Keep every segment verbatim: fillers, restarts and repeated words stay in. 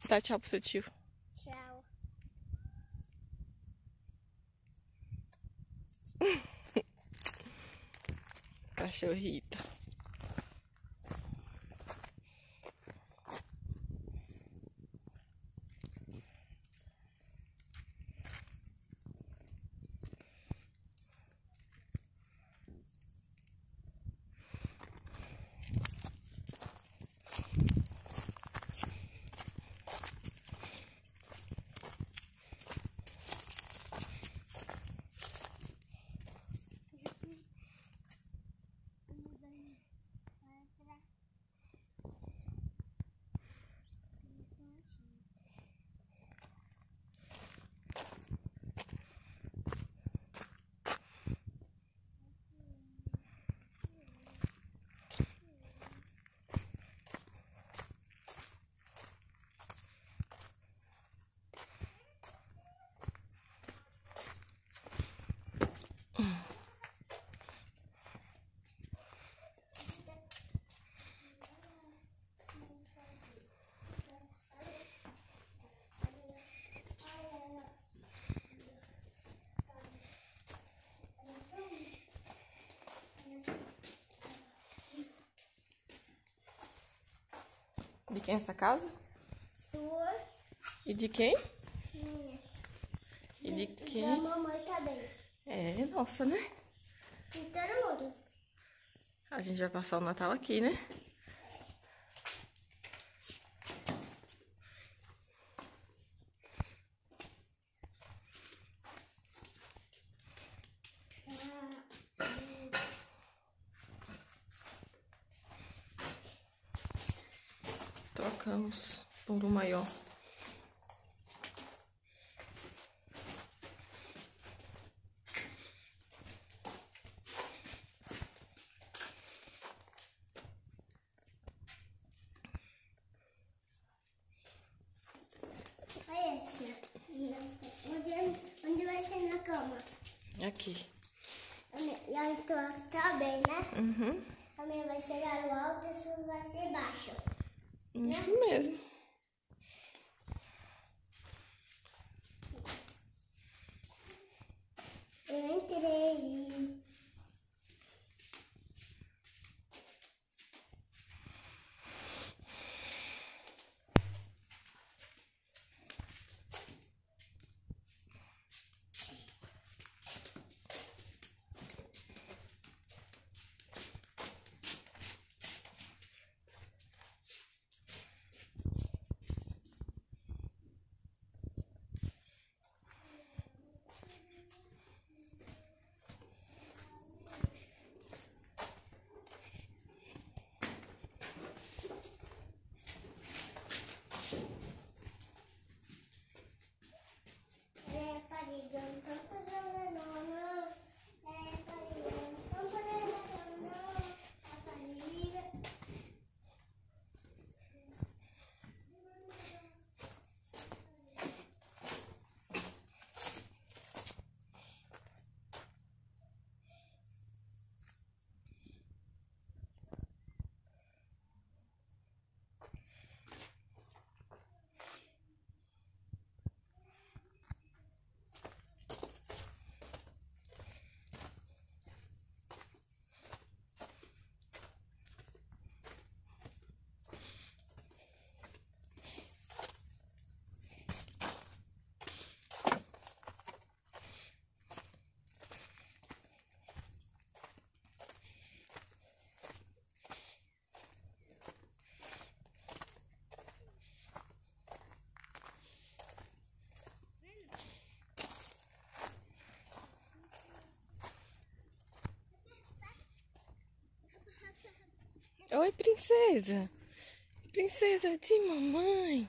Dá tchau pro seu tio. Tchau. Cachorrita. De quem é essa casa? Sua. E de quem? Minha. E de quem? Da mamãe também. É, nossa, né? De todo mundo. A gente vai passar o Natal aqui, né? Trocamos por um maior. Olha esse. Onde, onde vai ser na cama? Aqui. E a tua também, né? Uhum. A minha vai ser no alto e a sua vai ser baixo. Isso mesmo. Eu entrei. Oi, princesa. Princesa de mamãe.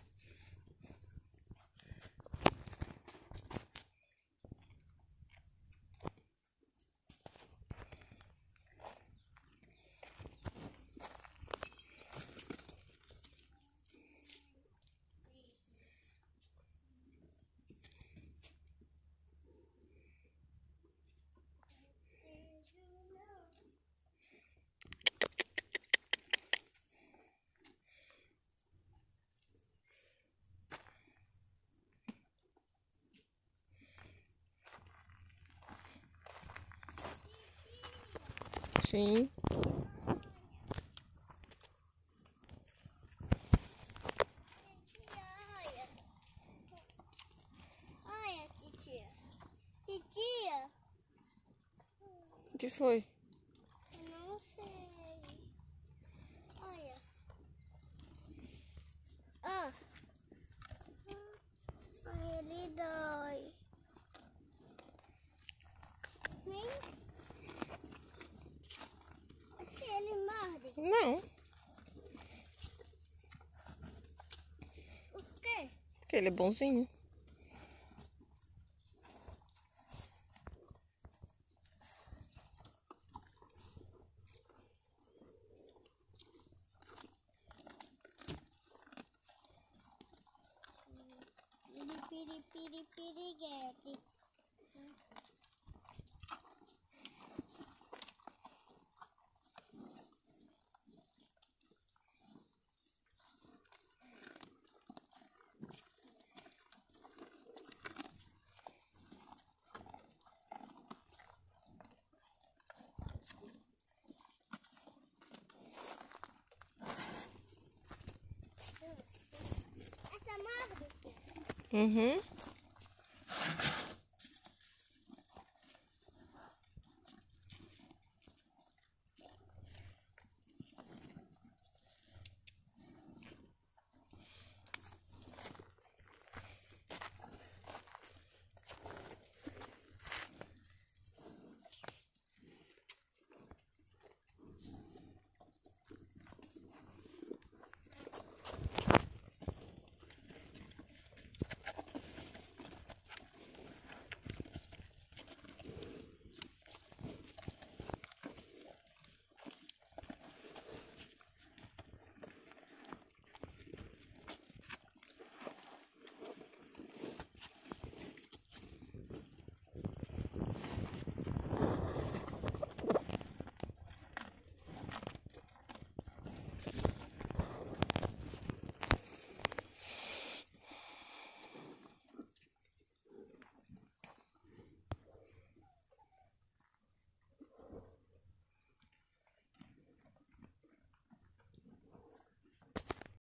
Sim. Olha. Olha, titia. Titia. O que foi? Eu não sei. Olha. Ah. Ai, ele dói. Vem. Se ele morde. Não. O quê? Porque ele é bonzinho. Piri, piri, piri, piriguete. Essa morde, tia. Uhum.